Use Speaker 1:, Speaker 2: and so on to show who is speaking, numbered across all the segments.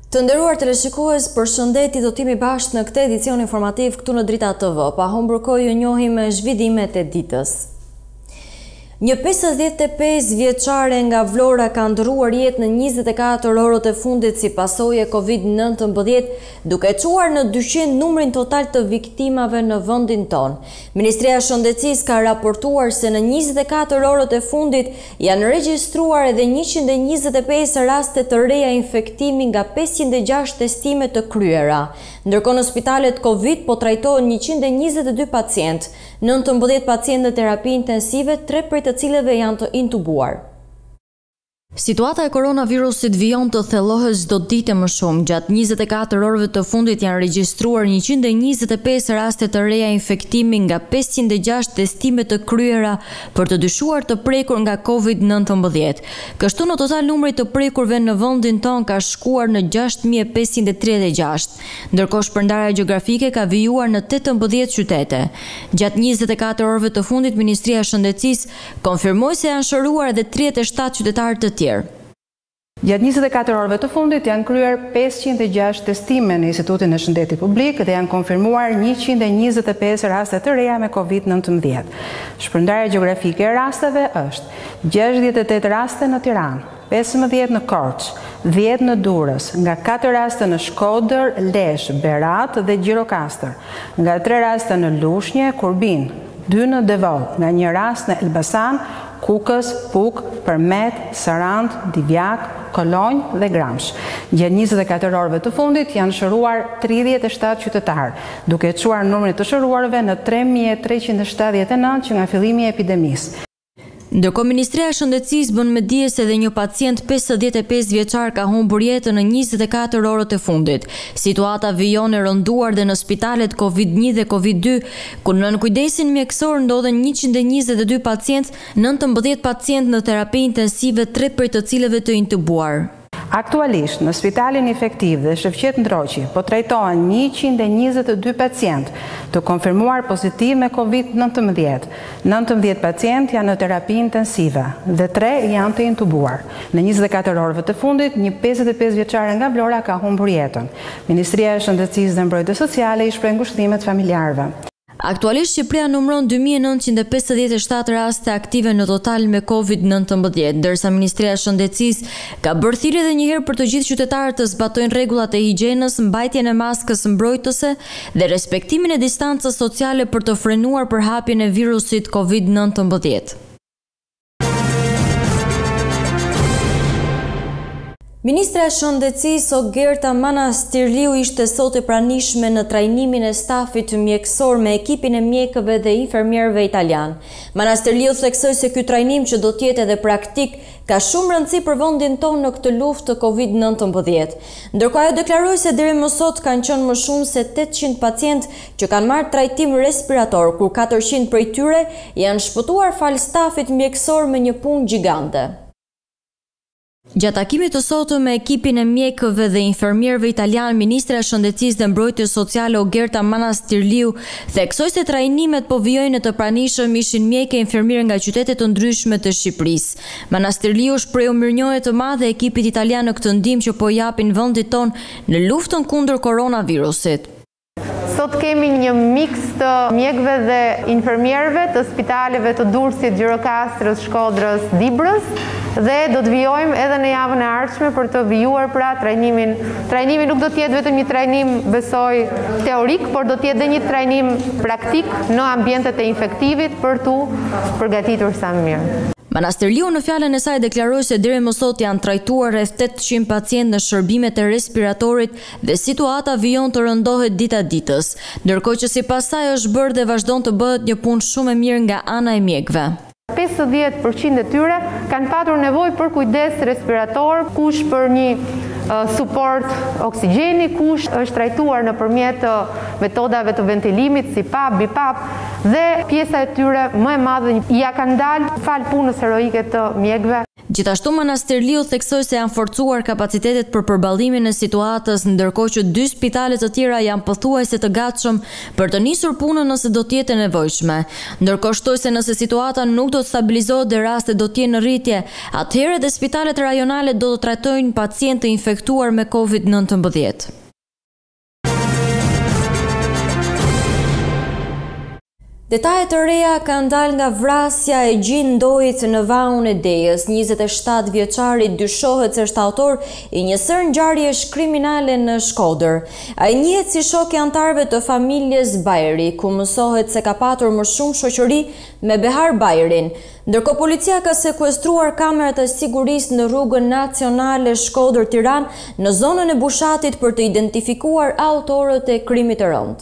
Speaker 1: Të nderuar teleshikues, përshëndetje, do t'jemi bashkë në këtë edicion informativ këtu në Drita TV. Pa humbur kohë ju njohim me zhvillimet e ditës. Një 55 vjeçare nga Vlora ka ndëruar jetë në 24 orët e fundit si pasojë e Covid-19, duke çuar në 200 numrin total të viktimave në vendin tonë. Ministria e Shëndetësisë ka raportuar se në 24 orët e fundit janë regjistruar edhe 125 raste të reja infektimi nga 506 testime të kryera. Ndërkohë në spitalet Covid po trajtohen 122 pacientë, 19 pacientë në terapi intensive, 3 prej të cilëve janë të intubuar. Situata e koronavirusit vijon të thellohet çdo ditë më shumë. Gjatë 24 orëve të fundit janë regjistruar 125 raste të reja infektimi nga 506 testime të kryera për të dyshuar të prekur nga Covid-19. Kështu në total numri të prekurve në vendin tonë ka shkuar në 6536, ndërkohë shpërndarja gjeografike ka vijuar në 18 qytete. Gjatë 24 orëve të fundit, Ministria e Shëndetësisë konfirmoi se janë shëruar edhe 37 qytetarë të tjerë.
Speaker 2: Gjatë 24 orëve të fundit janë kryer 506 testime në Institutin e Shëndetit Publik dhe janë konfirmuar 125 raste të reja me Covid-19. Shpërndarja gjeografike e rasteve është 68 raste në Tiranë, 15 në Korçë, 10 në Durrës, nga 4 raste në Shkodër, Lezhë, Berat dhe Gjirokastër, nga 3 raste në Lushnjë, Kurbin, 2 në Devot, nga 1 rast në Elbasan, Kukës, Puk, Përmet, Sarand, Divjak, Kolonjë dhe Gramsh. Gjatë 24 orëve të fundit janë shëruar 37 qytetarë, duke çuar numrin të shëruarve në 3379 që nga fillimi i epidemisë.
Speaker 1: Ndërkohë Ministria e Shëndetësisë bën me dije se edhe një pacient 55 vjeçar ka humbur jetën në 24 orët e fundit. Situata vijon e rënduar dhe në spitalet Covid-1 dhe Covid-2, ku nën kujdesin mjekësor ndodhen 122 pacientë, 19 pacientë në terapi intensive, 3 prej të cilëve të intubuar.
Speaker 2: Aktualisht, në spitalin infektiv dhe Shefqet Ndroqi, po trajtohen 122 pacientë të konfirmuar pozitiv me Covid-19. 19 pacientë janë në terapi intensive dhe 3 janë të intubuar. Në 24 orëve të fundit, një 55 vjeçare nga Vlora ka humbur jetën. Ministria e Shëndetësisë dhe Mbrojtjes Sociale i shpreh ngushëllimet familjarëve.
Speaker 1: Aktualisht Shqipëria numëron 2957 raste aktive në total me Covid-19, ndërsa Ministria e Shëndetësisë ka bërë thirrje edhe një herë për të gjithë qytetarët të zbatojnë rregullat e higjienës, mbajtjen e maskës mbrojtëse dhe respektimin e distancës sociale për të frenuar përhapjen e virusit Covid-19. Ministra e Shëndetësisë Ogerta Manastirliu ishte sot e pranishme në trajnimin e stafit mjekësor me ekipin e mjekëve dhe infermierëve italian. Manastirliu theksoi se ky trajnim, që do të jetë edhe praktik, ka shumë rëndësi për vendin tonë në këtë luftë të Covid-19. Ndërkohë ajo deklaroi se deri më sot kanë qenë më shumë se 800 pacientë që kanë marrë trajtim respirator, kur 400 prej tyre janë shpëtuar fal stafit mjekësor me një punë gjigante. Gjatë takimit të sotëm me ekipin e mjekëve dhe infermierëve italian, Ministra e Shëndetësisë dhe Mbrojtjes Sociale Ogerta Manastirliu theksoi se trajnimet po vijojnë në të pranishëm ishin mjekë e infermierë nga qytete të ndryshme të Shqipërisë. Manastirliu shprehu mirënjohje të madhe ekipit italian në këtë ndihmë që po japin vendit tonë në luftën kundër koronavirusit.
Speaker 3: Sot kemi një miks të mjekëve dhe infermierëve të spitaleve të Durrësit, Gjirokastrës, Shkodrës, Dibrës dhe do të vijojmë edhe në javën e ardhshme për të vijuar pra trajnimin. Trajnimi nuk do të jetë vetëm një trajnim, besoj, teorik, por do të jetë edhe një trajnim praktik në ambientet e infektivit për tu përgatitur sa më mirë.
Speaker 1: Manastirliu në fjalën e saj deklaroi se deri më sot janë trajtuar rreth 800 pacientë në shërbimet e respiratorit dhe situata vijon të rëndohet dita ditës, ndërkohë që sipas saj është bërë dhe vazhdon të bëhet një punë shumë e mirë nga ana e mjekëve.
Speaker 3: 50% e tyre kanë patur nevojë për kujdes respirator, kush për një suport oksigjeni, kush është trajtuar nëpërmjet metodave të ventilimit si PAP, BiPAP, dhe pjesa e tyre më e madhe ja kanë dalë fal punës heroike të mjekëve.
Speaker 1: Gjithashtu Manastirliu theksoi se janë forcuar kapacitetet për përballimin e situatës, ndërkohë që 2 spitale të tjera janë pothuajse të gatshëm për të nisur punën nëse do të jetë e nevojshme. Ndërkohë shtoi se nëse situata nuk do të stabilizohet dhe rastet do të jenë në rritje, atëherë dhe spitalet rajonale do të trajtojnë pacientë të infektuar me COVID-19. Detajet të reja kanë dalë nga vrasja e gjindojit në Vaun e Dejës. 27 vjeçari dyshohet se është autor i një sër ngjarjesh kriminale në Shkodër. Ai njihet si shok i antarëve të familjes Bajri, ku mësohet se ka patur më shumë shoqëri me Behar Bajrin. Ndërkohë policia ka sekuestruar kamerat e sigurisë në rrugën nacionale Shkodër-Tiranë në zonën e Bushatit për të identifikuar autorët e krimit të rëndë.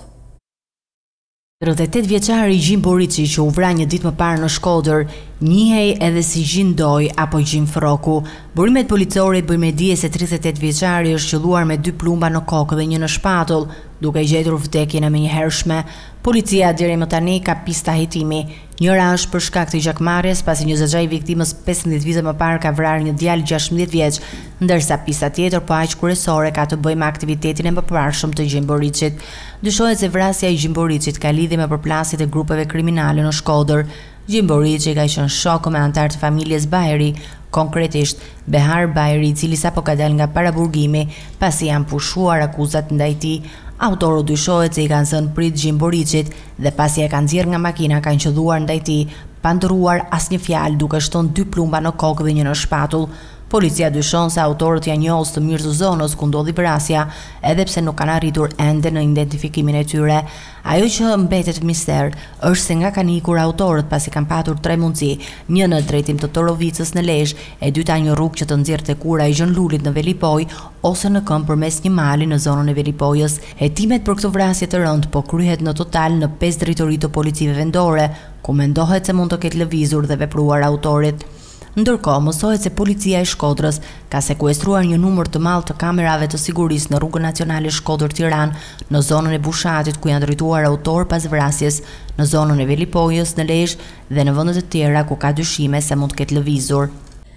Speaker 4: 38 vjeçari Gjim Borici, që u vra një ditë më parë në Shkodër, njihej edhe si Gjindoj apo Gjim Froku. Burimet policore bëjnë me dije se 38 vjeçari është qelluar me 2 plumba në kokë dhe 1 në shpatull, duke gjetur vdekjen e menjëhershme. Policia deri më tani ka pista hetimi. Njëra është për shkak të gjakmarrjes, pasi një zëxhaj i viktimës 15 vite më parë ka vrarë një djalë 16 vjeç, ndërsa pista tjetër po aq kryesore ka të bëjë me aktivitetin e mëparshëm të Gjim Boricit. Dyshohet se vrasja e Gjim Boricit ka lidhje me përplasjet e grupeve kriminale në Shkodër. Gjim Borici ka qenë shok me antar të familjes Bajri, konkretisht Behar Bajri, i cili sapo ka dalë nga paraburgimi pasi janë pushuar akuzat ndaj tij. Autorët dyshohet se i kanë zënë prit Gjim Boricit dhe pasi e kanë nxjerrë nga makina kanë qelluar ndaj tij, pa ndërruar asnjë fjalë, duke shtonë 2 plumba në kokë dhe 1 në shpatull. Policia dyshon se autorët janë njohës të mirë të zonës ku ndodhi vrasja, edhe pse nuk kanë arritur ende në identifikimin e tyre. Ajo që mbetet mister është se nga kanë ikur autorët pasi kanë patur 3 mundësi, një në drejtim të Torovicës në Lezhë, e dyta një rrugë që të nxjerrte tek ura i Gjënlulit në Velipoj, ose në këmbë përmes një mali në zonën e Velipojës. Hetimet për këtë vrasje të rëndë po kryhet në total në 5 drejtori të policive vendore, ku mendohet se mund të ketë lëvizur dhe vepruar autorit. Ndërkohë, mësohet se policia e Shkodrës ka sekuestruar një numër të madh të kamerave të sigurisë në rrugën nacionale Shkodër-Tiranë, në zonën e Bushatit ku janë drejtuar autor pas vrasjes, në zonën e Velipojës, në Lezhë dhe në vende të tjera ku ka dyshime se mund të ketë lëvizur.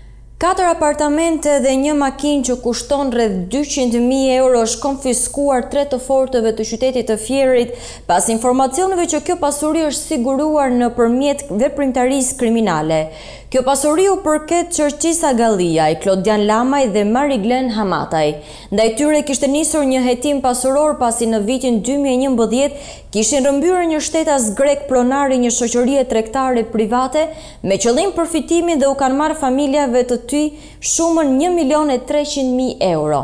Speaker 1: 4 apartamente dhe një makinë që kushton rreth 200.000 euro është konfiskuar 3 të fortëve të qytetit të Fierit pas informacioneve që kjo pasuri është siguruar nëpërmjet veprimtarisë kriminale. Kjo pasuri u përket Qërqisa Galliaj, Klodian Lamaj dhe Mariglen Hamataj. Ndaj tyre kishte nisur një hetim pasuror pasi në vitin 2011 kishin rrëmbyer një shtetas grek pronari një shoqërie tregtare private me qëllim përfitimin dhe u kanë marrë familjave të ty shumën 1.300.000 euro.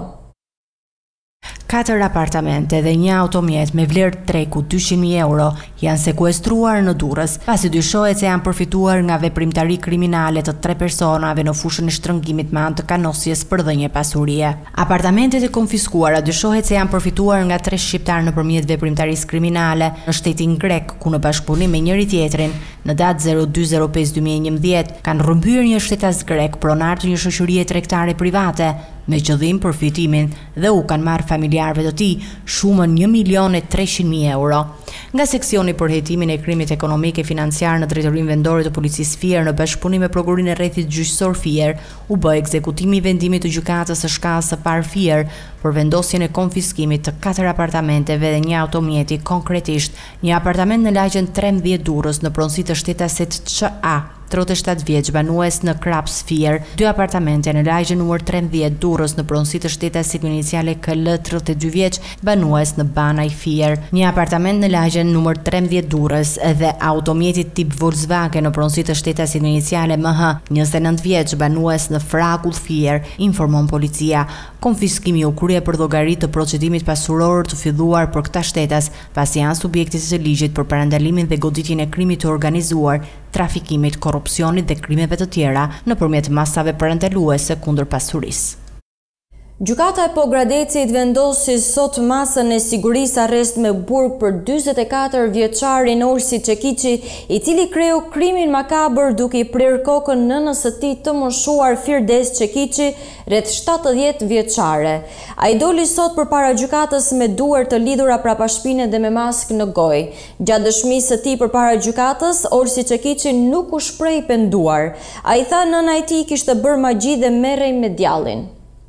Speaker 4: 4 apartamente dhe një automjet me vlerë treku 200.000 euro janë sekuestruar në Durrës, pasi dyshohet se janë përfituar nga veprimtari kriminale të 3 personave në fushën e shtrëngimit me anë të kanosjes për dhënje pasurie. Apartamentet e konfiskuara dyshohet se janë përfituar nga 3 shqiptarë nëpërmjet veprimtarisë kriminale në shtetin grek, ku në bashkëpunim me njëri tjetrin, në datë 02/05/2011 kanë rrëmbyer një shtetas grek pronar të një shoqërie tregtare private me qëllim përfitimin dhe u kanë marrë familjarëve të tij shumën 1.300.000 euro. Nga seksioni për hetimin e krimit ekonomik e financiar në Drejtorinë Vendore të Policisë Fier në bashkëpunim me Prokurinë e Rrethit Gjyqësor Fier, u bë ekzekutimi i vendimit të gjykatës së shkallës së parë Fier për vendosjen e konfiskimit të 4 apartamenteve dhe një automjeti, konkretisht një apartament në lagjen 13 Durrës në pronësi të shtetasit ÇA, 37 vjeç, banues në Kraps Fier, 2 apartamente në lagjen numër 13 Durrës në pronësi të shtetasit me iniciale KL, 32 vjeç, banues në Banaj Fier, një apartament në lagjen numër 13 Durrës dhe automjeti tip Volkswagen në pronësi të shtetasit me iniciale MH, 29 vjeç, banues në Frakull Fier, informon policia. Konfiskimi u krye për llogari të procedimit pasuror të filluar për këta shtetas, pasi janë subjekte të ligjit për parandalimin dhe goditjen e krimit të organizuar, trafikimit, korrupsionit dhe krimeve të tjera nëpërmjet masave parandaluese kundër pasurisë.
Speaker 1: Gjykata e Pogradecit vendosi sot masën e sigurisë arrest me burg për 44 vjeçarin Olsi Çekiçi, i cili kreu krimin makabër duke i prirë kokën nënës së tij të moshuar Firdes Çekiçi, rreth 70 vjeçare. Ai doli sot përpara gjykatës me duar të lidhura prapa shpine dhe me maskë në gojë. Gjatë dëshmisë së tij përpara gjykatës, Olsi Çekiçi nuk u shpreh penduar. Ai tha nëna e tij kishte bërë magji dhe merrej me djallin.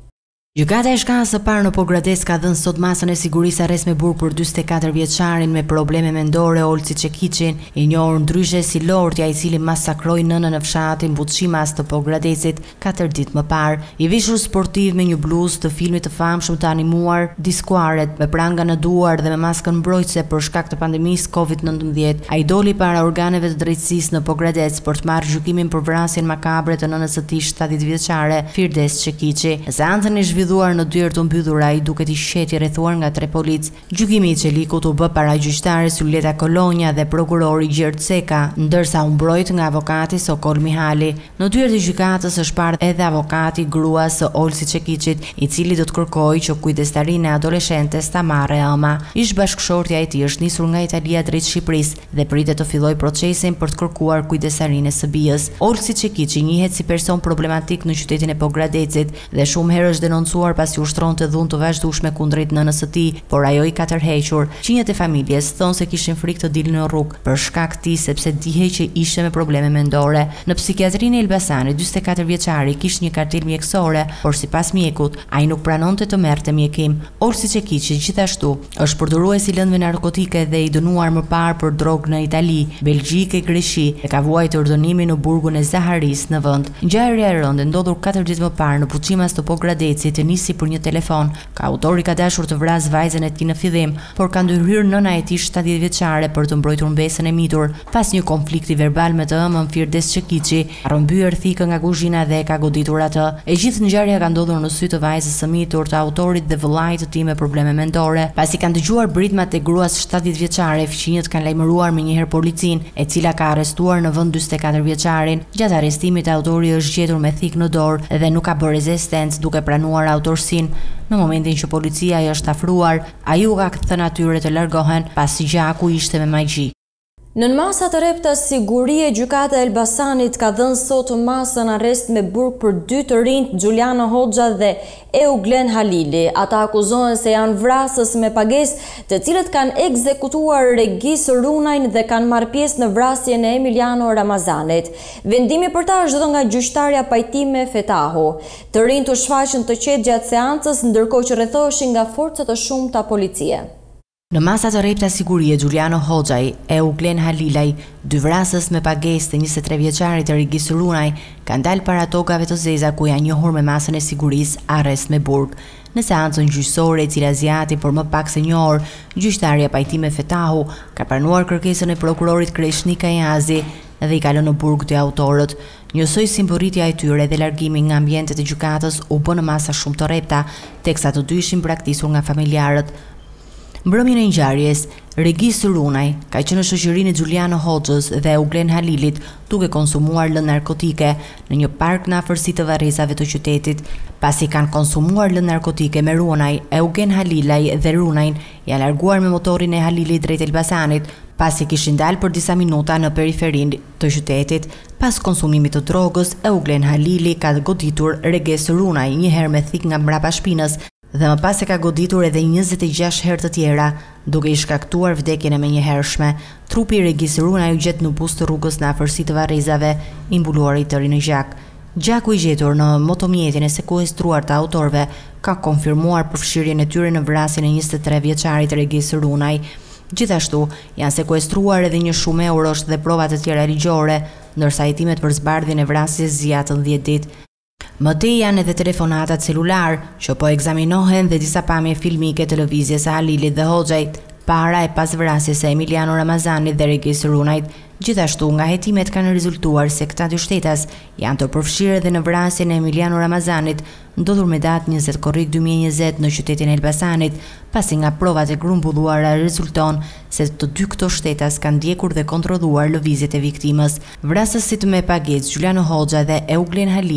Speaker 4: Gjykata e shkallës së parë në Pogradec ka dhënë sot masën e sigurisë arrest me burg për 44 vjeçarin me probleme mendore Olsi Çekiçin, i njohur ndryshe si Lortja, i cili masakroi nënën në fshatin Buçimas të Pogradecit 4 ditë më parë. I veshur sportiv me një bluzë të filmit të famshëm të animuar Diskuaret, me pranga në duar dhe me maskën mbrojtëse për shkak të pandemisë Covid-19, ai doli para organeve të drejtësisë në Pogradec për të marrë gjykimin për vrasjen makabre të nënës së tij 70 vjeçare, Firdes Çekiçi. Seancën e në dyert të mbyllura, ai duket i shqet i rrethuar nga 3 policë. Gjykimi i Çelikut u bë para gjyqtares Julieta Kolonja dhe prokurori Gjert Ceka, ndërsa u mbrojt nga avokati Sokol Mihali. Në dyert e gjykatës është parë edhe avokati gruas së Olsi Çekiçit, i cili do të kërkojë që kujdestarinë e adoleshentes ta marrë ëma. Ish bashkëshortja e tij është nisur nga Italia drejt Shqipërisë dhe pritet të fillojë procesin për të kërkuar kujdestarinë e së bijës. Olsi Çekiçi njihet si person problematik në qytetin e Pogradecit dhe shumë herë është denoncuar pasi ushtronte dhunë të vazhdueshme kundrejt nënës së tij, por ajo i ka tërhequr. Qinjet e familjes thonë se kishin frikë të dilnin në rrugë për shkak të tij sepse dihej që ishte me probleme mendore. Në psikiatrinë e Elbasanit, 44 vjeçari kishte një kartel mjekësore, por sipas mjekut, ai nuk pranonte të merrte mjekim. Olsi Çekiçi gjithashtu është përdorues i lëndëve narkotike dhe i dënuar më parë për drogë në Itali, Belgjikë e Greqi dhe ka vuajtur dënimin në burgun e Zaharis në vend. Ngjarja e rëndë ndodhur 4 ditë më parë në Buçimas të Pogradecit nisi për një telefon. Ka autori ka dashur të vrasë vajzën e tij në fillim, por ka ndërhyrë nëna e tij 70 vjeçare për të mbrojtur mbesën e mitur. Pas një konflikti verbal me të ëmën Firdes Çekiçi, rrëmbyer thikë nga kuzhina dhe ka goditur atë. E gjithë ngjarja ka ndodhur në sy të vajzës së mitur, të autorit dhe vëllait të tij me probleme mendore. Pasi kanë dëgjuar britmat e gruas 70 vjeçare, fqinjët kanë lajmëruar menjëherë policinë, e cila ka arrestuar në vend 44 vjeçarin. Gjatë arrestimit, autori është gjetur me thikë në dorë dhe nuk ka bërë rezistencë, duke pranuar autorsin. Në momentin që policia i është afruar, ai u ka thënë atyre të largohen pasi gjaku ishte me magji.
Speaker 1: Në masa të repta sigurie, gjykata e Elbasanit ka dhënë sot masën arrest me burg për 2 të rinj, Giuliano Hoxha dhe Euglen Halili. Ata akuzohen se janë vrasës me pagesë, të cilët kanë ekzekutuar Regis Runajn dhe kanë marrë pjesë në vrasjen e Emiliano Ramazanit. Vendimi për ta është dhënë nga gjyqtarja Pajtime Fetahu. Të rinjt u shfaqën të qetë gjatë seancës, ndërkohë që rrethoheshin nga forca të shumta policie.
Speaker 4: Në masa të repta sigurie, Giuliano Hoxhaj, Euglen Halilaj, 2 vrasës me pagesë të 23 vjeçarit të Regis Runaj, kanë dalë para tokave të zeza ku janë njohur me masën e sigurisë arrest me burg. Në seancën gjyqësore, e cila zjati por më pak se një orë, gjyqtarja Pajtime Fetahu ka pranuar kërkesën e prokurorit Kreshnika Jazi dhe i ka lënë në burg të autorët. Njësoj simboritja e tyre dhe largimi nga ambientet e gjykatës u bë në masa shumë të repta, teksa të dy ishin braktisur nga familjarët. Mbrëmjen e ngjarjes, Regis Runaj ka qenë në shoqërinë e Giuliano Hoxhës dhe Euglen Halilit duke konsumuar lëndë narkotike në një park në afërsi të varrezave të qytetit. Pasi kanë konsumuar lëndë narkotike me Runaj, Eugen Halilaj dhe Runajn janë larguar me motorin e Halilit drejt Elbasanit, pasi kishin dalë për disa minuta në periferinë të qytetit. Pas konsumimit të drogës, Euglen Halili ka goditur Regis Runaj një herë me thikë nga mbrapa shpinës dhe më pas e ka goditur edhe 26 herë të tjera, duke i shkaktuar vdekjen e menjëhershme. Trupi i Regis Runaj u gjet në buzë të rrugës në afërsi të varrezave, i mbuluar i tëri në gjak. Gjaku i gjetur në motomjetin e sekuestruar të autorëve ka konfirmuar përfshirjen e tyre në vrasjen e 23 vjeçarit Regis Runaj. Gjithashtu, janë sekuestruar edhe një shumë eurosh dhe prova të tjera ligjore, ndërsa hetimet për zbardhjen e vrasjes zgjatën 10 ditë. Më tej janë edhe telefonatat celular që po ekzaminohen dhe disa pamje filmike televizjes së Halilit dhe Hoxhajt para e pas vrasjes së Emiliano Ramazanit dhe Regis Runajt. Gjithashtu, nga hetimet kanë rezultuar se këta dy shtetas janë të përfshirë edhe në vrasjen e Emiliano Ramazanit, ndodhur me datë 20 korrik 2020 në qytetin e Elbasanit, pasi nga provat e grumbulluara rezulton se të dy këto shtetas kanë ndjekur dhe kontrolluar lëvizjet e viktimës. Vrasësit me pagesë Giuliano Hoxha dhe Euglen Halili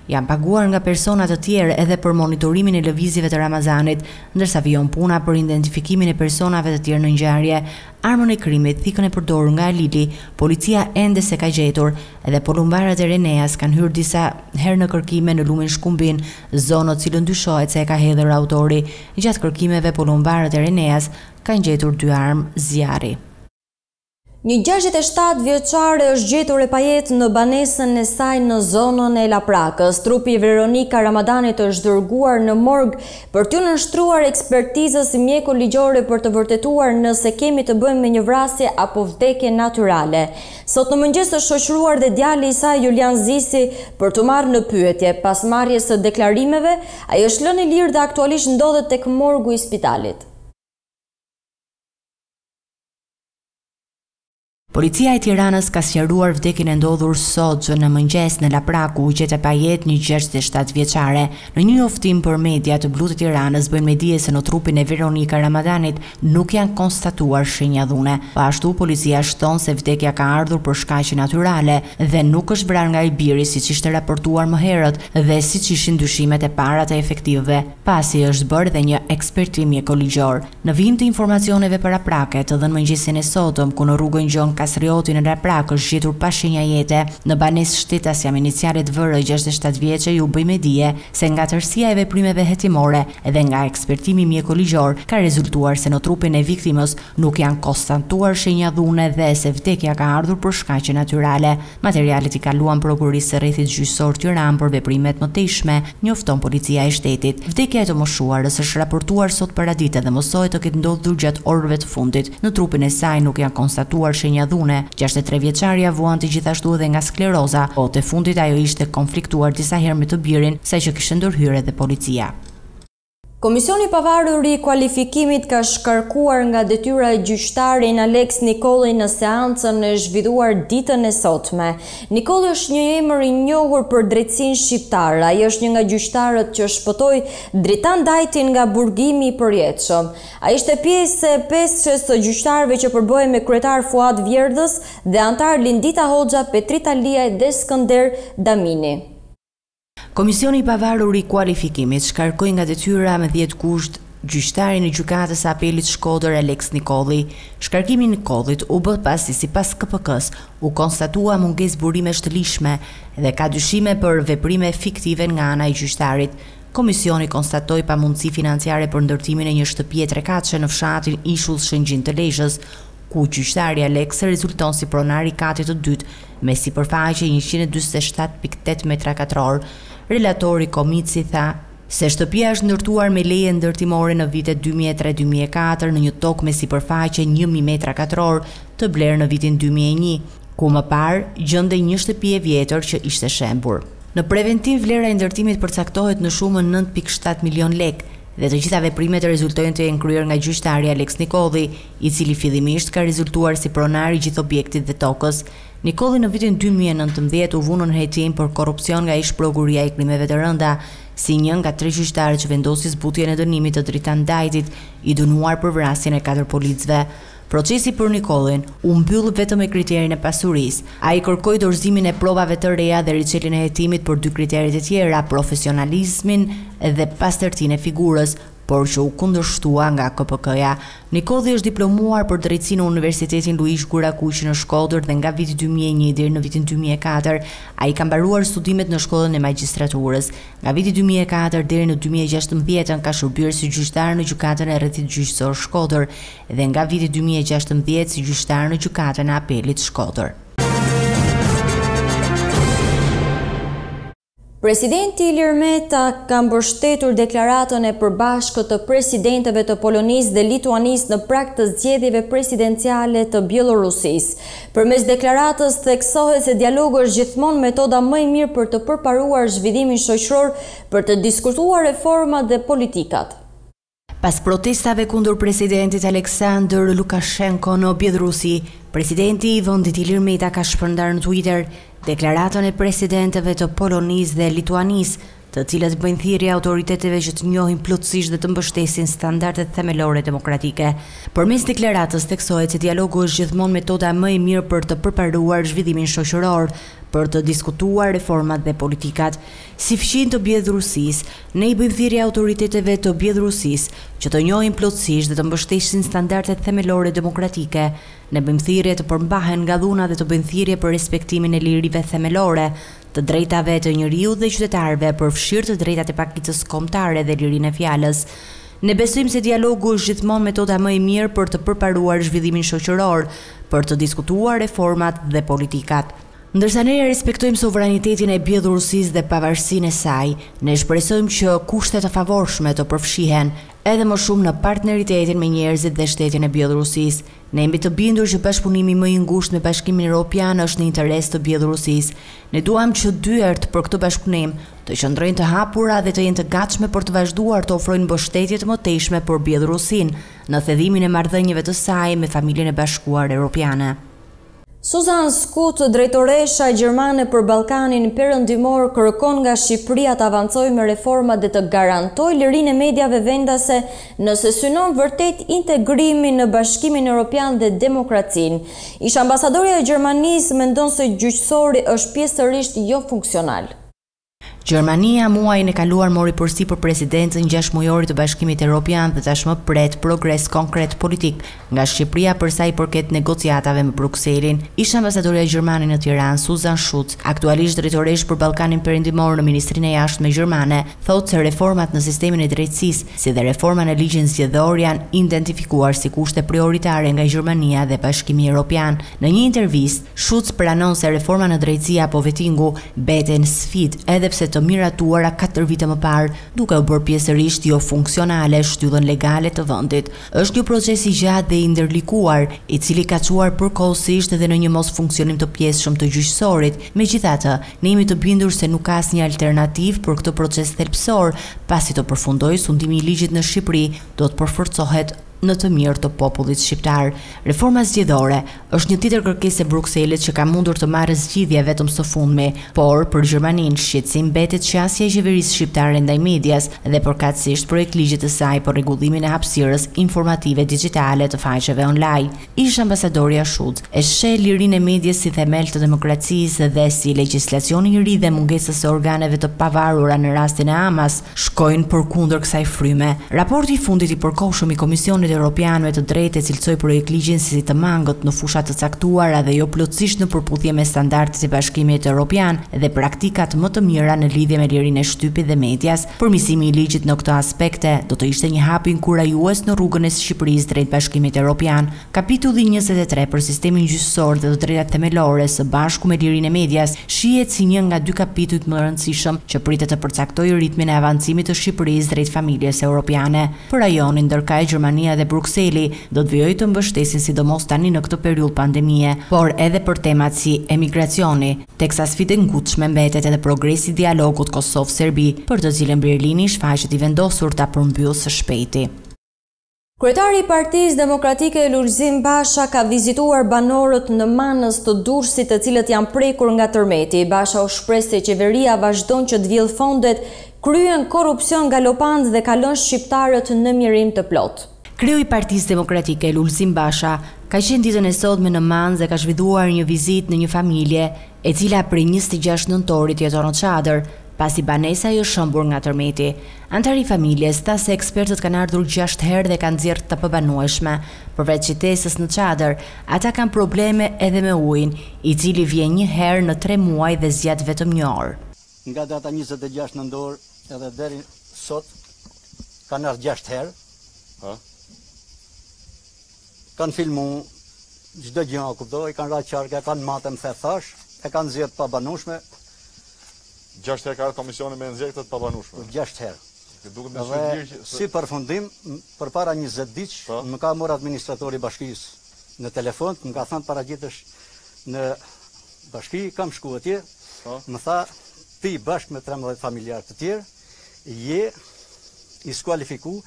Speaker 4: janë paguar nga persona të tjerë edhe për monitorimin e lëvizjeve të Ramazanit, ndërsa vijon puna për identifikimin e personave të tjerë në ngjarje. Armën e krimit, thikën e përdorur nga Alili, policia ende se ka gjetur, edhe polumbarët e Reneas kanë hyrë disa herë në kërkime në lumin Shkumbin, zonë cilën dyshohet se e ka hedhur autori. Gjatë kërkimeve, polumbarët e Reneas kanë gjetur 2 armë zjarri.
Speaker 1: Një 67 vjeçare është gjetur e pajet në banesën e saj në zonën e Laprakës. Trupi i Veronika Ramadanit është dërguar në morg për t'u nënshtruar ekspertizës mjeko ligjore për të vërtetuar nëse kemi të bëjmë me një vrasje apo vdekje natyrale. Sot në mëngjes është shoqëruar dhe djali i saj Julian Zisi për të marrë në pyetje. Pas marrjes së deklarimeve, ai është lënë i lirë dhe aktualisht ndodhet tek morgu i spitalit.
Speaker 4: Policia e Tiranës ka sqaruar vdekjen e ndodhur sot në mëngjes në Lapraku, u gjet e pajet një 67 vjeçare. Në një njoftim për media të blu të Tiranës bëjnë me dije se në trupin e Veronika Ramadanit nuk janë konstatuar shenja dhune. Ashtu policia shton se vdekja ka ardhur për shkaqe natyrale dhe nuk është vrarë nga i biri siç ishte raportuar më herët dhe siç ishin dyshimet e para të efektivëve, pasi është bërë dhe një ekspertim mjekoligjor. Në vijim të informacioneve paraprake të dhënë mëngjesin e sotëm, ku në rrugën Gjon Kastrioti në Laprak është gjetur pa shenja jete, në banesë shtetas jam inicialet VR 67 vjeçe ju bëj me dije se nga tërësia e veprimeve hetimore edhe nga ekspertimi mjekoligjor ka rezultuar se në trupin e viktimës nuk janë konstatuar shenja dhune dhe se vdekja ka ardhur për shkaqe natyrale. Materialet i kaluan prokurisë së rrethit gjyqësor Tiranë për veprimet më tejshme, njofton policia e shtetit. Vdekja e të moshuarës është raportuar sot paradite dhe mësohet të ketë ndodhur gjatë orëve të fundit. Në trupin e saj nuk janë konstatuar shenja dhune. 63 vjeçaria vuanti gjithashtu edhe nga skleroza, po te fundit ajo ishte konfliktuar disa herë me të birin, saqë kishte ndërhyrë edhe policia.
Speaker 1: Komisioni pavarur i kualifikimit ka shkarkuar nga detyra e gjyqtarin Alex Nikolli në seancën e zhvilluar ditën e sotme. Nikolli është një emër i njohur për drejtsinë shqiptare. Ai është një nga gjyqtarët që shpëtoi Dritan Dajtin nga burgimi i përjetshëm. Ai ishte pjesë e peshës së gjyqtarëve që përbëhej me kryetar Fuad Vjerdhës dhe antar Lindita Hoxha, Petrita Liaj dhe Skënder Damini.
Speaker 4: Komisioni i pavarur i kualifikimit shkarkoi nga detyra me 10 kusht gjyqtarin e gjykatës së apelit Shkodër Alex Nikolli. Shkarkimi i Nikollit u bë pasi sipas KPK-s u konstatua mungesë burimesh të lishme dhe ka dyshime për veprime fiktive nga ana e gjyqtarit. Komisioni konstatoi pamundësi financiare për ndërtimin e një shtëpie 3 në fshatin Ishull Shëngjin të Lezhës, ku gjyqtari Alex rezulton si pronar i katit të dytë me sipërfaqe 147.8 metra katror. Relatori Komici tha se shtëpia është ndërtuar me leje ndërtimore në vitet 2003-2004 në një tokë me sipërfaqe 1000 metra katror të blerë në vitin 2001, ku më parë gjendej një shtëpi e vjetër që ishte shembur. Në preventiv vlera e ndërtimit përcaktohet në shumën 9.7 milion lek dhe të gjitha veprimet rezultojnë të jenë kryer nga gjyqtari Alex Nikolli, i cili fillimisht ka rezultuar si pronar i gjithë objektit dhe tokës. Nikolli në vitin 2019 u vënë në hetim për korrupsion nga ish prokuria e krimeve të rënda, si një nga 3 gjyqtarë që vendosi zbutjen e dënimit të Dritan Dajtit, i dënuar për vrasjen e 4 policëve. Procesi për Nikollin u mbyll vetëm me kriterin e pasurisë. Ai kërkoi dorëzimin e provave të reja dhe riçeljen e hetimit për 2 kriteret e tjera, profesionalizmin dhe pastërtinë e figurës, por që u kundërshtua nga KPK-ja. Nikolli është diplomuar për drejtësi në Universitetin Luish Gurakuqi në Shkodër dhe nga viti 2001 deri në vitin 2004 ai ka mbaruar studimet në shkollën e magjistraturës. Nga viti 2004 deri në 2016 ka shërbyer si gjyqtar në gjykatën e rrethit gjyqësor Shkodër dhe nga viti 2016 si gjyqtar në gjykatën e apelit Shkodër.
Speaker 1: Presidenti Ilir Meta ka mbështetur deklaratën e përbashkët të presidentëve të Polonisë dhe Lituanisë në prag të zgjedhjeve presidenciale të Bielorusisë. Përmes deklaratës theksohet se dialogu është gjithmonë metoda më e mirë për të përparuar zhvillimin shoqëror, për të diskutuar reformat dhe politikat.
Speaker 4: Pas protestave kundër presidentit Aleksandr Lukashenko në Bielorusi, presidenti i vendit Ilir Meta ka shpërndar në Twitter deklaratën e presidentëve të Polonisë dhe Lituanisë, të cilat bëjnë thirrje autoriteteve që të njohin plotësisht dhe të mbështesin standardet themelore demokratike. Përmes deklaratës theksohet se dialogu është gjithmonë metoda më e mirë për të përparuar zhvillimin shoqëror, për të diskutuar reformat dhe politikat. Si fqin të bjedhurësisë, ne i bëjmë thirrje autoriteteve të bjedhurësisë që të njohin plotësisht dhe të mbështesin standardet themelore demokratike. Ne bëjmë thirrje të përmbahen nga dhuna dhe të bëjmë thirrje për respektimin e lirive themelore, të drejtave të njeriut dhe qytetarëve, përfshirë të drejtat e pakicës kombëtare dhe lirinë e fjalës. Ne besojmë se dialogu është gjithmonë metoda më e mirë për të përparuar zhvillimin shoqëror, për të diskutuar reformat dhe politikat. Ndërsa ne respektojmë sovranitetin e bjedhurësisë dhe pavarësinë e saj, ne shpresojmë që kushte të favorshme të përfshihen edhe më shumë në partneritetin me njerëzit dhe shtetin e bjedhurësisë. Ne jemi të bindur që bashkëpunimi më i ngushtë me Bashkimin Evropian është në interes të bjedhurësisë. Ne duam që dyert për këtë bashkëpunim të qëndrojnë të hapura dhe të jenë të gatshme për të vazhduar të ofrojnë mbështetje të mëtejshme për bjedhurësinë në thedhimin e marrëdhënieve të saj me familjen e bashkuar evropiane.
Speaker 1: Suzan Skut, drejtoresha gjermane për Ballkanin Perëndimor, kërkon nga Shqipëria të avancojë me reformat dhe të garantojë lirinë e mediave vendase nëse synon vërtet integrimin në Bashkimin Evropian dhe demokracinë. Ish ambasadorja e Gjermanisë mendon se gjyqësori është pjesërisht jo funksional.
Speaker 4: Gjermania muajin e kaluar mori përsipër presidencën 6 mujorit të Bashkimit Evropian dhe tashmë pret progres konkret politik nga Shqipëria për sa i përket negociatave me Brukselin. Ish ambasadorja gjermane në Tiranë, Suzan Schutz, aktualisht drejtoresh për Ballkanin Perëndimor në Ministrinë e Jashtme gjermane, thotë se reformat në sistemin e drejtësisë, si dhe reforma në ligjin zgjedhor janë identifikuar si kushte prioritare nga Gjermania dhe Bashkimi Evropian. Në një intervistë, Schutz pranon se reforma në drejtësi apo vetingu beten sfidë edhe pse të miratuara 4 vite më parë, duke u bërë pjesërisht jo funksionale shtyllën legale të vendit. Është një proces i gjatë dhe i ndërlikuar, i cili ka çuar përkohësisht edhe në një mos funksionim të pjesshëm të gjyqësorit. Megjithatë, ne jemi të bindur se nuk ka asnjë alternativë për këtë proces thelbësor, pasi të përfundojë sundimi i ligjit në Shqipëri, do të përforcohet në të mirë të popullit shqiptar. Reforma zgjedhore është një tjetër kërkesë e Brukselit që ka mundur të marrë zgjidhje vetëm së fundmi, por për Gjermaninë shqetësim mbetet qasja e qeverisë shqiptare ndaj medias dhe përkatësisht projekt ligjit të saj për rregullimin e hapësirës informative digjitale të faqeve online. Ish ambasadorja Schutz e sheh lirinë e medias si themel të demokracisë dhe si legjislacioni i ri dhe mungesës së organeve të pavarura në rastin e Hamas shkojnë përkundër kësaj fryme. Raporti i fundit i përkohshëm i Komisionit Evropianëve të drejtë cilësoi projektligjin si të mangët në fusha të caktuara dhe jo plotësisht në përputhje me standardet e Bashkimit Evropian dhe praktikat më të mira në lidhje me lirinë e shtypit dhe medias. Përmirësimi i ligjit në këto aspekte do të ishte një hap inkurajues në rrugën e Shqipërisë drejt Bashkimit Evropian. Kapitulli 23 për sistemin gjyqësor dhe të drejtat themelore së bashku me lirinë e medias shihet si një nga 2 kapitujt më rëndësishëm që pritet të përcaktojë ritmin e avancimit të Shqipërisë drejt familjes europiane. Për rajonin ndërkaq Gjermania dhe Brukseli do të vijojë të mbështesin sidomos tani në këtë periudhë pandemie, por edhe për temat si emigracioni, teksa sfidë ngutshme mbetet edhe progresi i dialogut Kosovë-Serbi, për të cilën Berlini shfaqet i vendosur ta përmbyllë së shpejti.
Speaker 1: Kryetari i Partisë Demokratike Lulzim Basha ka vizituar banorët në Manës të Durrësit, të cilët janë prekur nga tërmeti. Basha u shpreh se qeveria vazhdon që të vjedh fondet, kryen korrupsion galopant dhe ka lënë shqiptarët në mirim të plotë.
Speaker 4: Kreu i Partisë Demokratike Lulzim Basha ka qenë ditën e sotme në Manë dhe ka zhvilluar një vizitë në një familje e cila prej 26 nëntorit jeton në çadër, pasi banesa i është shëmbur nga tërmeti. Antari i familjes tha se ekspertët kanë ardhur 6 herë dhe kanë nxjerrë të pabanueshme. Përveç qytetës në çadër, ata kanë probleme edhe me ujin, i cili vjen një herë në 3 muaj dhe zgjat vetëm një orë.
Speaker 5: Nga data 26 nëntor edhe deri sot kanë ardhur 6 herë. Kanë filmu çdo gjë, kuptoj, kanë ra qarke, kanë matë më thash, e kanë nxjerrë të pabanueshme.
Speaker 6: 6 herë ka komisioni me nxjerrë të pabanueshme.
Speaker 5: 6 herë. Dhe si përfundim, përpara 20 ditë, më ka marrë administratori i bashkisë në telefon, më ka thënë paragjitesh në bashki, kam shku atje, më tha, ti bashkë me 13 familjarë të tjerë, je i skualifiku.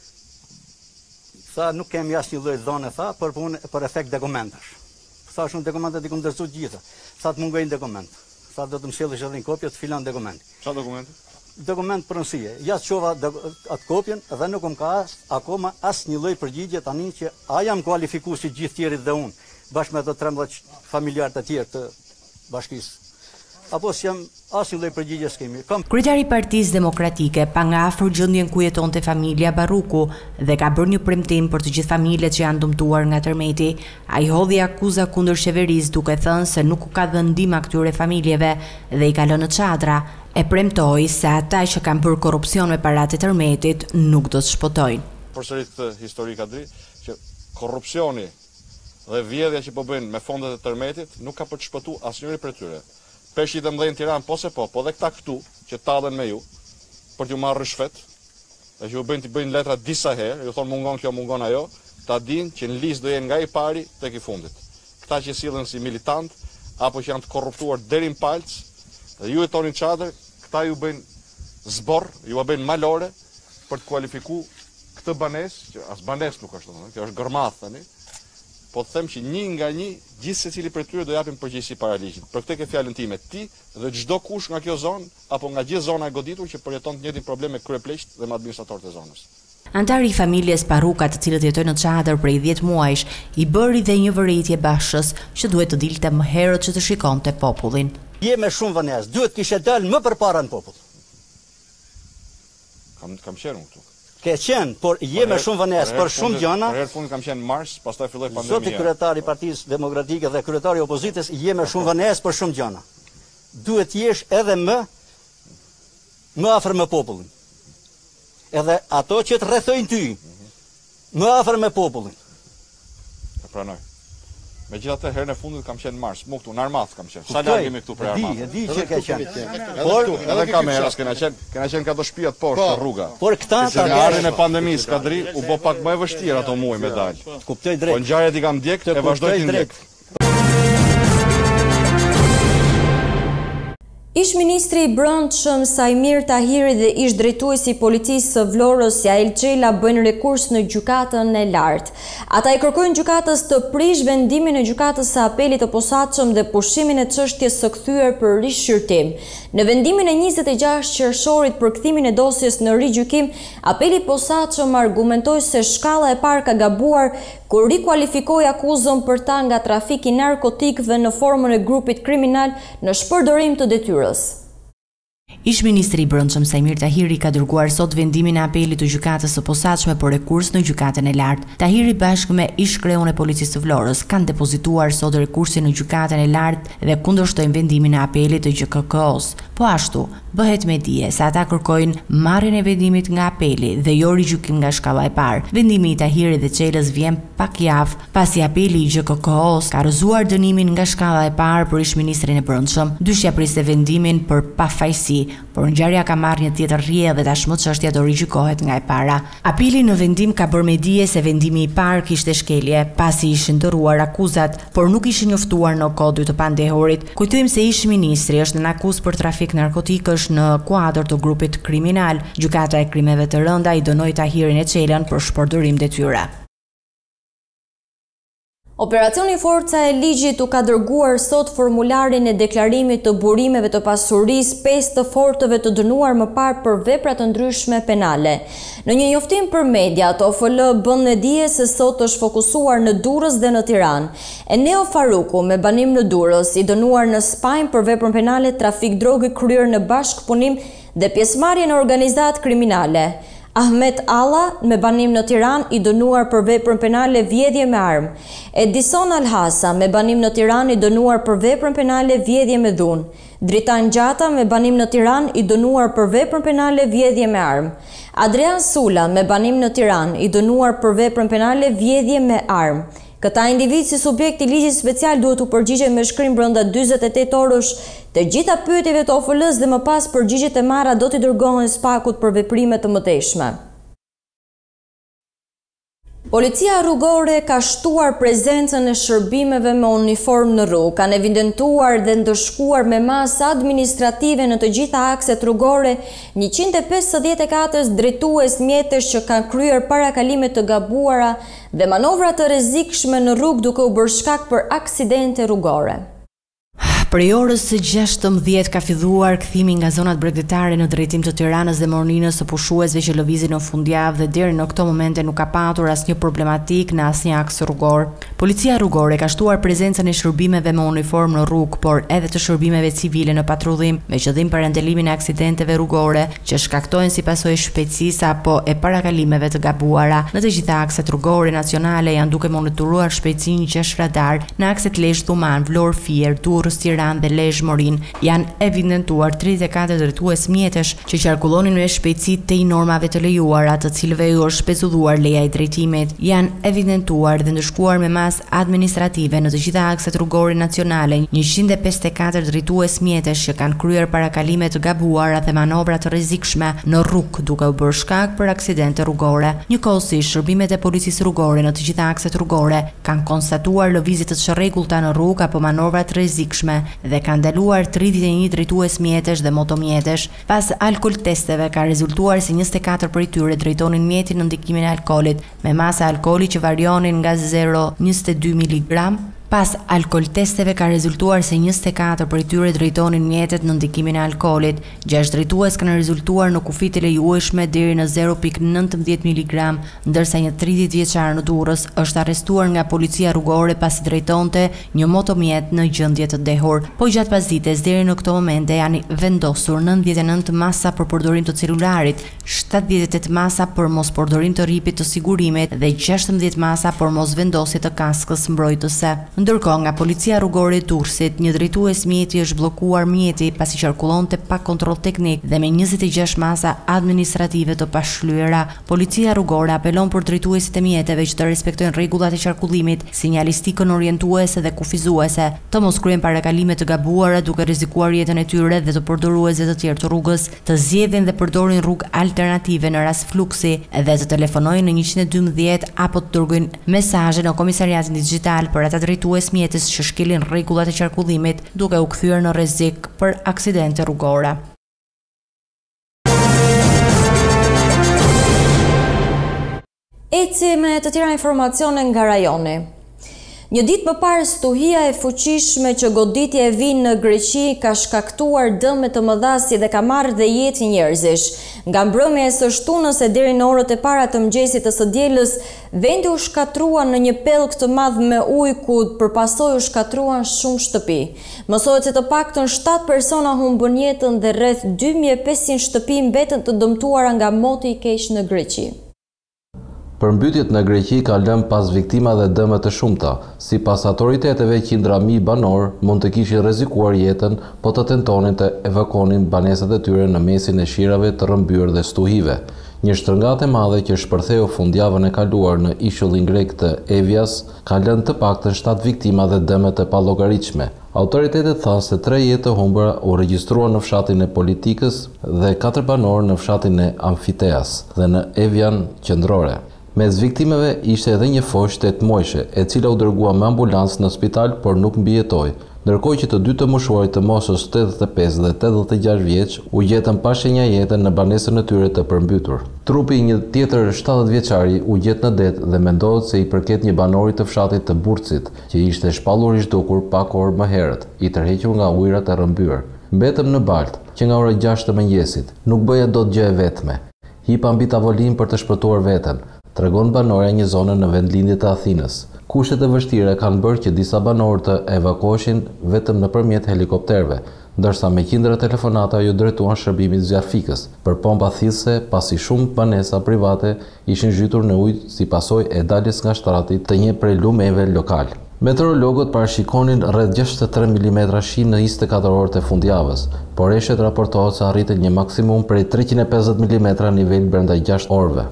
Speaker 5: Tha, nuk kemi asnjë lloj dhone, tha, për efekt dokumentash. Tha, shumë dokumentat i kam ndërzuar gjitha. Tha, të mungojnë dokument. Tha, do të më sjellësh edhe një kopje të filan dokumenti.
Speaker 6: Çfarë dokumenti?
Speaker 5: dokument pronësie. Ja çova atë kopjen dhe nuk më ka akoma asnjë lloj përgjigje tani që a jam kualifikuar si gjithë tjerët dhe unë, bashkë me ato 13 familjarë të tjerë të bashkisë. Apo si jam asnjë lloj përgjigje s'kemi.
Speaker 4: Kryetari i Partisë Demokratike pa nga afër gjendjen ku jetonte familja Barruku dhe ka bërë një premtim për të gjithë familjet që janë dëmtuar nga tërmeti. Ai hodhi akuza kundër qeverisë duke thënë se nuk ka dhënë ndihmë këtyre familjeve dhe i ka lënë në çadra. E premtoi se ata që kanë bërë korrupsion me paratë e tërmetit nuk do të shpotojnë.
Speaker 6: Përsërit këtë histori ka drejt që korrupsioni dhe vjedhja që po bëjnë me fondet e tërmetit nuk ka për të shpëtuar asnjëri prej tyre. Peshqit e mëdhenj në Tiranë po dhe këta këtu që tallen me ju për t'ju marrë rishfet, dhe që ju bëjnë letra disa herë, ju thonë mungon kjo, mungon ajo, ta dinë që në listë do jenë nga i pari tek i fundit. Këta që sillen si militant apo që janë të korruptuar deri në palc, dhe ju jetoni në çadër, këta ju bëjnë zborr, ju bëjnë malore për të kualifikuar këtë banesë, që as banesë nuk është, kjo është gërmath tani. Po të them që një nga një, gjithë secili prej tyre do japim përgjegjësi para ligjit. Për këtë ke fjalën time, ti dhe çdo kush nga kjo zonë apo nga gjithë zona e goditur që përjeton të njëjtin problem me kryepleqt dhe me administratorët e zonës.
Speaker 4: Antari i familjes Paruka, të cilët jetojnë në çadër prej 10 muajsh, i bëri dhe një vërejtje bashkës që duhet të dilte më herët që të shikonte popullin.
Speaker 5: Je me shumë vënes, duhet kishe dalë më përpara në popull.
Speaker 6: Kam qenë këtu.
Speaker 5: Ke qenë, por je me shumë vënes për shumë gjëna.
Speaker 6: Për herë fundit kam qenë mars, pastaj filloi pandemia.
Speaker 5: Zoti kryetari i Partisë Demokratike dhe kryetari i opozitës je me shumë vënes për shumë gjëna. Duhet jesh edhe më afër me popullin. Edhe ato që të rrethojnë ty, më afër me popullin.
Speaker 6: E pranoj. Megjithatë herën e fundit kam qenë mars, mu këtu në Armath kam qenë. Sa larg jemi këtu për Armath?
Speaker 5: E di që ke qenë.
Speaker 6: Por edhe kameras kena qenë ka do shtëpia të poshtë rruga.
Speaker 5: Por këta
Speaker 6: në arrin e pandemisë kadri u bë pak më e vështirë ato muaj me dal.
Speaker 5: Kuptoj drejt.
Speaker 6: Po ngjarjet i kam ndjek e vazhdoj të ndjek.
Speaker 1: Ish ministri i Brendshëm Sajmir Tahiri dhe ish drejtuesi i policisë së Vlorës Jael Xhela bëjnë rekurs në gjykatën e lartë. Ata i kërkojnë gjykatës të prish vendimin e gjykatës së apelit të posaçëm dhe pushimin e çështjes së kthyer për rishqyrtim. Në vendimin e 26 qershorit për kthimin e dosjes në rigjykim, apeli i posaçëm argumentoi se shkalla e parë ka gabuar kur rikualifikoi akuzën për ta nga trafiki narkotikëve në formën e grupit kriminal në shpërdorim të detyrës.
Speaker 4: Ish ministri i Brendshëm Sajmir Tahiri ka dërguar sot vendimin e apelit të gjykatës së posaçme për rekurs në gjykatën e lartë. Tahiri bashkë me ish kreun e policisë së Vlorës kanë depozituar sot rekursin në gjykatën e lartë dhe kundërshtojnë vendimin e apelit të GKK-s. Po ashtu, bëhet me dije se ata kërkojnë marrjen e vendimit nga apeli dhe jo rigjykim nga shkalla e parë. Vendimi i Tahirit dhe Xhelës vjen pak javë pasi apeli i GKK-s ka rrëzuar dënimin nga shkalla e parë për ish ministrin e Brendshëm. Dyshja priste vendimin për pafajësi, por ngjarja ka marrë një tjetër rrjedhë dhe tashmë çështja do rigjykohet nga e para. Apeli në vendim ka bërë me dije se vendimi i parë kishte shkelje pasi ishin ndërruar akuzat, por nuk ishin njoftuar në kodin të pandehurit. Kujtojmë se ish ministri është në akuzë për trafik narkotikësh në kuadër të grupit kriminal. Gjykata e krimeve të rënda i dënoi Tahirin e Xhelën për shpërdorim detyra.
Speaker 1: Operacioni Forca e Ligjit u ka dërguar sot formularin e deklarimit të burimeve të pasurisë 5 të fortëve të dënuar më parë për vepra të ndryshme penale. Në një njoftim për mediat, OFL bën në dije se sot është fokusuar në Durrës dhe në Tiranë. Eneo Faruku me banim në Durrës, i dënuar në Spanjë për veprën penale trafik droge kryer në bashkëpunim dhe pjesëmarrje në organizatë kriminale. Ahmet Alla me banim në Tiranë, i dënuar për veprën penale vjedhje me armë. Edicioni me banim në Tiranë, i dënuar për veprën penale vjedhje me dhunë. Dritan Gjata me banim në Tiranë, i dënuar për veprën penale vjedhje me armë. Adrian Sula me banim në Tiranë, i dënuar për veprën penale vjedhje me armë. Këta individ si subjekt i ligjit special duhet u përgjigjen me shkrim brenda 48 orësh të gjitha pyetjeve të OFL-s dhe më pas përgjigjet e marra do t'i dërgohen spakut për veprime të mëtejshme. Policia rrugore ka shtuar prezencën e shërbimeve me uniform në rrugë, kanë evidentuar dhe ndëshkuar me masë administrative në të gjitha akset rrugore 154 drejtues mjetësh që kanë kryer parakalime të gabuara dhe manovra të rrezikshme në rrugë duke u bërë shkak për aksidente rrugore.
Speaker 4: Prej orës së 16 ka filluar kthimi nga zonat bregdetare në drejtim të Tiranës dhe Morninës së pushuesve që lëvizin në fundjavë dhe deri në këto momente nuk ka patur asnjë problematik në asnjë aks rrugor. Policia rrugore ka shtuar prezencën e shërbimeve me uniformë në rrugë, por edhe të shërbimeve civile në patrullim me qëllim parandalimin e aksidenteve rrugore që shkaktohen si pasojë shpejtësisë apo e parakalimeve të gabuara. Në të gjitha akset rrugore nacionale janë duke monitoruar shpejtësinë 6 radar në akset Lezhë-Tuman, Vlorë-Fier, Durrës-Tiranë dhe Lezhë-Morin. Janë evidentuar 34 drejtues mjetesh që qarkullonin me shpejtësi tej normave të lejuara, të cilëve u është shpezulluar leja e drejtimit. Janë evidentuar dhe ndëshkuar me masë administrative në të gjitha akset rrugore nacionale 154 drejtues mjetesh që kanë kryer parakalime të gabuara dhe manovra të rrezikshme në rrugë, duke u bërë shkak për aksidente rrugore. Njëkohësisht, shërbimet e policisë rrugore në të gjitha akset rrugore kanë konstatuar lëvizje të çrregullta në rrugë apo manovra të rrezikshme dhe kanë ndaluar 31 drejtues mjetesh dhe motomjetesh. Pas alkol testeve ka rezultuar se 24 prej tyre drejtonin mjetin në ndikimin e alkoolit me masa alkooli që varionin nga 0,22 mg. Pas alkol testeve ka rezultuar se 24 prej tyre drejtonin mjetet në ndikimin e alkoolit. 6 drejtues kanë rezultuar në kufit e lejueshme deri në 0,19 mg, ndërsa një 30 vjeçar në Durrës është arrestuar nga policia rrugore pasi drejtonte një motomjet në gjendje të dehur. Po gjatë pasdites deri në këto momente janë vendosur 99 masa për përdorim të celularit, 78 masa për mos përdorim të rripit të sigurimit dhe 16 masa për mos vendosje të kaskës mbrojtëse. Ndërkohë nga policia rrugore e Durrësit, një drejtues mjeti është bllokuar mjeti pasi qarkullonte pa kontroll teknik dhe me 26 masa administrative të pashlyera. Policia rrugore apelon për drejtuesit e mjeteve që të respektojnë rregullat e qarkullimit, sinjalistikën orientuese dhe kufizuese, të mos kryen parakalime të gabuara duke rrezikuar jetën e tyre dhe të përdoruesve të tjerë të rrugës, të zgjedhin dhe përdorin rrugë alternative në rast fluksi dhe të telefonojnë në 112 apo të dërgojnë mesazhe në komisariatin digjital për ata drejtues mjetës që shkelin rregullat e qarkullimit duke u kthyer në rrezik për aksidente rrugore.
Speaker 1: Eci me të tjera informacione nga rajoni. Një ditë më parë stuhia e fuqishme që goditje e vinë në Greqi ka shkaktuar dëme të mëdha si dhe ka marrë dhe jetë njerëzish. Nga mbrëmja e së shtunës e deri në orët e para të mëngjesit të së dielës, vendi u shkatrua në një pellg të madh me ujë ku përpasoj u shkatruan shumë shtëpi. Mësohet se të paktën 7 persona humbën jetën dhe rreth 2500 shtëpi mbetën të dëmtuara nga moti i keq në Greqi.
Speaker 7: Përmbytjet në Greqi ka lënë pas viktima dhe dëme të shumta. Sipas autoriteteve, qindra mijë banor mund të kishin rrezikuar jetën, po të tentonin të evakuonin banesat e tyre në mesin e shirave të rrëmbyer dhe stuhive. Një shtrëngatë e madhe që shpërtheu fundjavën e kaluar në ishullin grek të Evias ka lënë të paktën 7 viktima dhe dëme të pallogaritshme. Autoritetet thanë se 3 jetë të humbura u regjistruan në fshatin e Politikës dhe 4 banor në fshatin e Amfiteas dhe në Evian qendrore. Mes viktimeve ishte edhe një foshë 8 muajshe, e cila u dërgua me ambulancë në spital, por nuk mbijetoi. Ndërkohë që të dy të moshuarit të moshës 85 dhe 86 vjeç u gjetën pa shenja jete në banesën e tyre të përmbytur. Trupi i një tjetër 70 vjeçari u gjet në det dhe mendohet se i përket një banori të fshatit të Burrësit, që ishte shpallur i zhdukur pak orë më herët, i tërhequr nga ujërat e rrëmbyer. Mbetëm në baltë, që nga ora 6 të mëngjesit, nuk bëja dot gjë e vetme. Hipa mbi tavolinë për të shpëtuar veten, tregon banorja një zone në vendlindje të Athinës. Kushtet e vështira kanë bërë që disa banorë të evakuoheshin vetëm nëpërmjet helikopterëve, ndërsa me qindra telefonata ju drejtuan shërbimit zjarfikës për pompa thithëse, pasi shumë banesa private ishin zhytur në ujë si pasojë e daljes nga shtrati të një prej lumeve lokal. Meteorologët parashikonin rreth 63 mm shi në 24 orët e fundjavës, por eshet raportohet se arritën një maksimum prej 350 mm nivel brenda 6 orëve.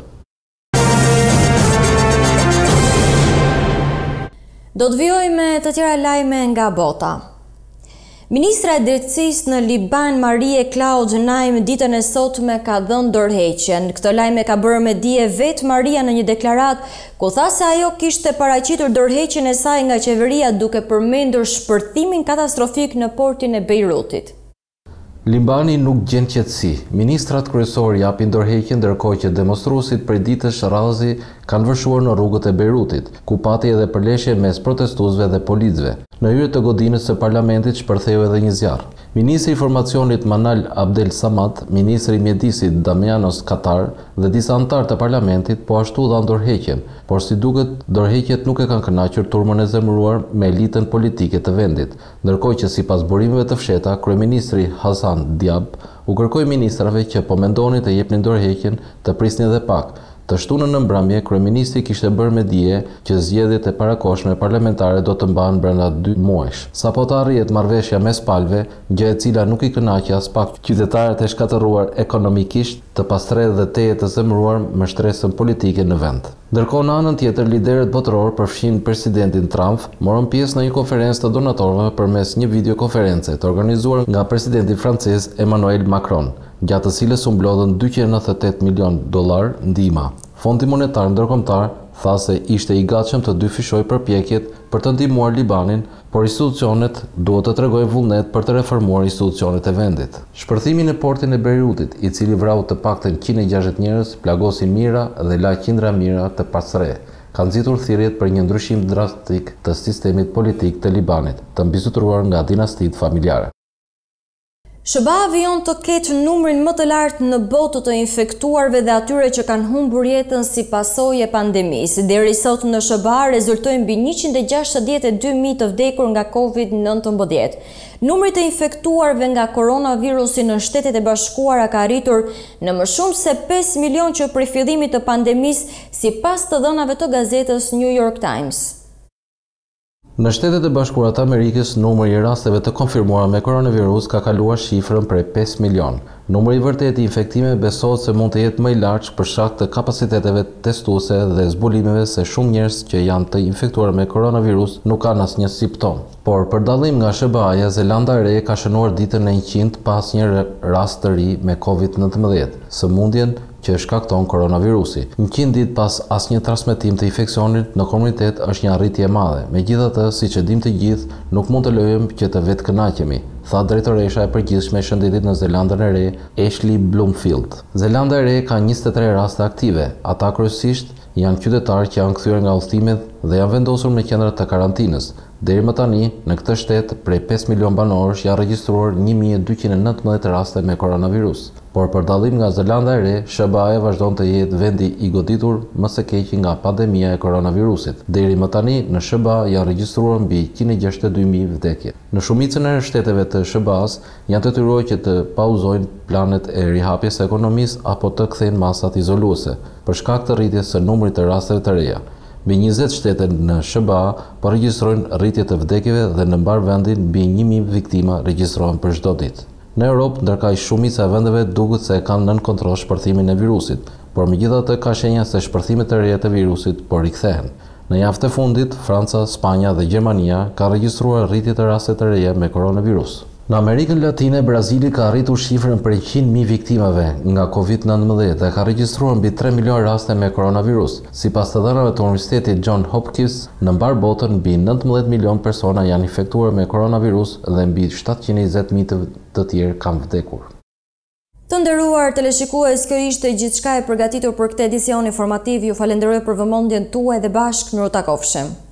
Speaker 1: Do të vijojmë me të tjera lajme nga bota. Ministra e Drejtësisë në Liban, Marie Claude Naim, ditën e sotme ka dhënë dorëheqjen. Këtë lajm e ka bërë me dije vetë Maria në një deklaratë ku tha se ajo kishte paraqitur dorëheqjen e saj nga qeveria duke përmendur shpërthimin katastrofik në portin e Beirutit.
Speaker 7: Libani nuk gjen qetësi. Ministrat kryesor japin dorëheqje ndërkohë që demonstruesit prej ditësh radhëzi kanë vëshuar në rrugët e Beirutit, ku pati edhe përleshje mes protestuesve dhe policëve. Në hyrje të godinës së parlamentit shpërtheu edhe një zjarr. Ministri i Informacionit Manal Abdel Samad, Ministri i Mjedisit Damianos Katar dhe disa anëtar të parlamentit po ashtu dhan dorëheqjen, por si duket dorëheqjet nuk e kanë kënaqur turmën e zemëruar me elitën politike të vendit, ndërkohë që sipas burimeve të fshehta, kryeministri Hasan Diab u kërkoi ministrave që po mendonin të jepnin dorëheqjen të prisnin edhe pak. Të shtunën në mbrëmje, kryeministri kishte bërë me dije që zgjedhjet e parakohshme parlamentare do të mbahen brenda 2 muajsh. Sapo të arrihet marrëveshja mes palëve, gjë e cila nuk i kënaqi as pak qytetarët e shkatërruar ekonomikisht, të pastërë dhe teje të zemëruar me shtresën politike në vend. Ndërkohë në anën tjetër, liderët botëror përfshin presidentin Trump morën pjesë në një konferencë të donatorëve përmes një videokonference të organizuar nga presidenti francez Emmanuel Macron, gjatë të cilës u mblodhën $298 milion ndihma. Fondi Monetar Ndërkombëtar tha se ishte i gatshëm të dyfishojë përpjekjet për të ndihmuar Libanin, por institucionet duhet të tregojnë vullnet për të reformuar institucionet e vendit. Shpërthimi në portin e Beirutit, i cili vrau të paktën 160 njerëz, plagosi mijëra dhe la qindra mijëra të pastre, ka nxitur thirrjet për një ndryshim drastik të sistemit politik të Libanit, të mbizotruar nga dinastitë familjare.
Speaker 1: SBA vijon të ketë numrin më të lartë në botë të infektuarve dhe atyre që kanë humbur jetën si pasojë e pandemisë. Deri sot në SBA rezultojnë mbi 162.000 të vdekur nga COVID-19. Numri të infektuarve nga koronavirusi në Shtetet e Bashkuara ka arritur në më shumë se 5 milion që prej fillimit të pandemisë, sipas të dhënave të gazetës New York Times.
Speaker 7: Në Shtetet e Bashkuara të Amerikës, numri i rasteve të konfirmuara me koronavirus ka kaluar shifrën prej 5 milion. Numri i vërtetë i infektimeve besohet se mund të jetë më i lartë për shkak të kapaciteteve testuese dhe zbulimeve se shumë njerëz që janë të infektuar me koronavirus nuk kanë asnjë simptom. Por për dallim nga SBA-ja, Zelanda e Re ka shënuar ditën e 100 pa asnjë rast të ri me COVID-19, sëmundjen që shkakton koronavirusi. 100 ditë pas asnjë transmetim të infeksionit në komunitet është një arritje e madhe. Megjithatë, siç e dimë të gjithë, nuk mund të lejojmë që të vetkënaqemi, tha drejtoresha e përgjithshme e shëndetit në Zelandën e Re, Ashley Bloomfield. Zelanda e Re ka 23 raste aktive. Ata kryesisht janë qytetarë që janë kthyer nga udhëtimet dhe janë vendosur me qendra të karantinës. Deri më tani, në këtë shtet, prej 5 milion banorësh janë regjistruar 1219 raste me koronavirus. Por për dallim nga Zelanda e Re, SBA vazhdon të jetë vendi i goditur më së keqi nga pandemia e koronavirusit. Deri më tani, në SBA janë regjistruar mbi 162.000 vdekje. Në shumicën e shteteve të SBA-s janë detyruar që të pauzojnë planet e rihapjes së ekonomisë apo të kthejnë masat izoluese për shkak të rritjes së numrit të rasteve të reja. Mbi 20 shtete në SBA po regjistrojnë rritje të vdekjeve dhe në mbar vendin mbi 1.000 viktima regjistrohen për çdo ditë. Në Europë, ndërkaq shumica e vendeve duket se kanë nën kontroll shpërthimin e virusit, por megjithatë ka shenja se shpërthimet e reja të virusit po rikthehen. Në javën e fundit, Franca, Spanja dhe Gjermania kanë regjistruar rritje të rasteve të reja me koronavirus. Në Amerikën Latine, Brazili ka arritur shifrën për 100.000 viktimave nga COVID-19 dhe ka regjistruar mbi 3 milion raste me koronavirus. Sipas të dhënave të Universitetit John Hopkins, në mbar botën mbi 19 milion persona janë infektuar me koronavirus dhe mbi 720.000 të tjerë kanë vdekur.
Speaker 1: Të nderuar teleshikues, kjo ishte gjithçka e përgatitur për këtë edicion informativ. Ju falenderoj për vëmendjen tuaj dhe bashkë miru takofshim.